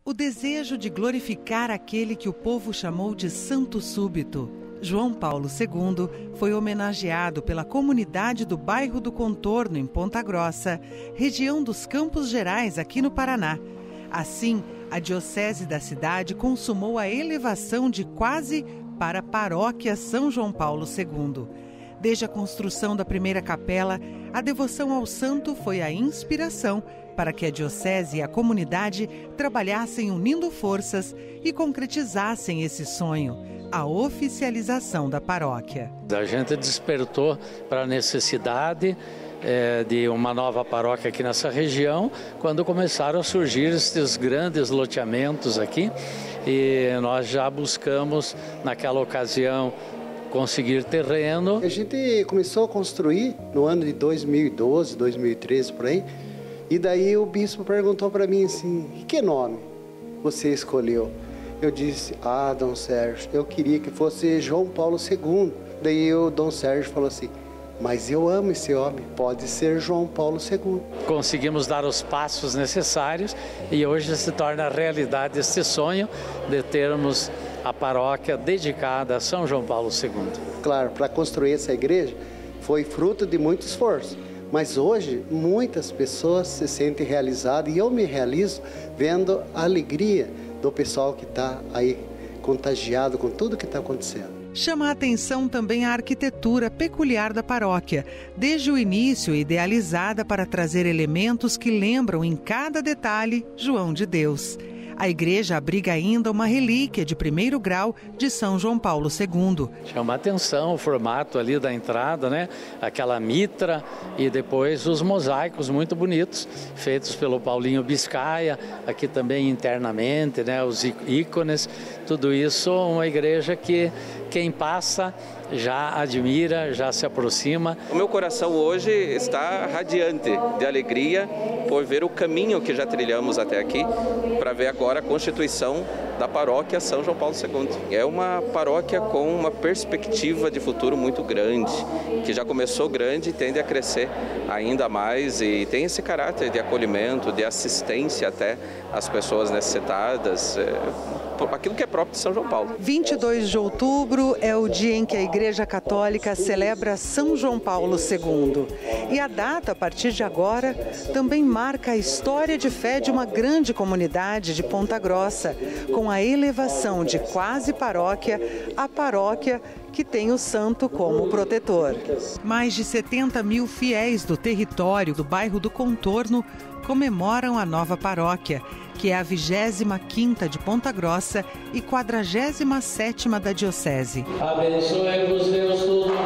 O desejo de glorificar aquele que o povo chamou de Santo Súbito, João Paulo II, foi homenageado pela comunidade do bairro do Contorno, em Ponta Grossa, região dos Campos Gerais, aqui no Paraná. Assim, a diocese da cidade consumou a elevação de quase para a paróquia São João Paulo II. Desde a construção da primeira capela, a devoção ao santo foi a inspiração para que a diocese e a comunidade trabalhassem unindo forças e concretizassem esse sonho, a oficialização da paróquia. A gente despertou para a necessidade de uma nova paróquia aqui nessa região, quando começaram a surgir esses grandes loteamentos aqui, e nós já buscamos, naquela ocasião, conseguir terreno. A gente começou a construir no ano de 2012, 2013, por aí, e daí o bispo perguntou para mim assim, que nome você escolheu? Eu disse, Dom Sérgio, eu queria que fosse João Paulo II. Daí o Dom Sérgio falou assim, mas eu amo esse homem, pode ser João Paulo II. Conseguimos dar os passos necessários e hoje se torna realidade este sonho de termos a paróquia dedicada a São João Paulo II. Claro, para construir essa igreja foi fruto de muito esforço, mas hoje muitas pessoas se sentem realizadas e eu me realizo vendo a alegria do pessoal que está aí contagiado com tudo que está acontecendo. Chama a atenção também a arquitetura peculiar da paróquia, desde o início idealizada para trazer elementos que lembram em cada detalhe João de Deus. A igreja abriga ainda uma relíquia de 1º grau de São João Paulo II. Chama a atenção o formato ali da entrada, né? Aquela mitra e depois os mosaicos muito bonitos, feitos pelo Paulinho Biscaia, aqui também internamente, né? Os ícones, tudo isso uma igreja que quem passa já admira, já se aproxima. O meu coração hoje está radiante de alegria por ver o caminho que já trilhamos até aqui, para ver agora a constituição da paróquia São João Paulo II. É uma paróquia com uma perspectiva de futuro muito grande, que já começou grande e tende a crescer ainda mais e tem esse caráter de acolhimento, de assistência até às pessoas necessitadas, aquilo que é próprio de São João Paulo. 22 de outubro é o dia em que a Igreja Católica celebra São João Paulo II. E a data, a partir de agora, também marca a história de fé de uma grande comunidade de Ponta Grossa, com a elevação de quase paróquia à paróquia que tem o santo como protetor. Mais de 70 mil fiéis do território do bairro do Contorno comemoram a nova paróquia, que é a 25ª de Ponta Grossa e 47ª da diocese. Abençoe-vos Deus todo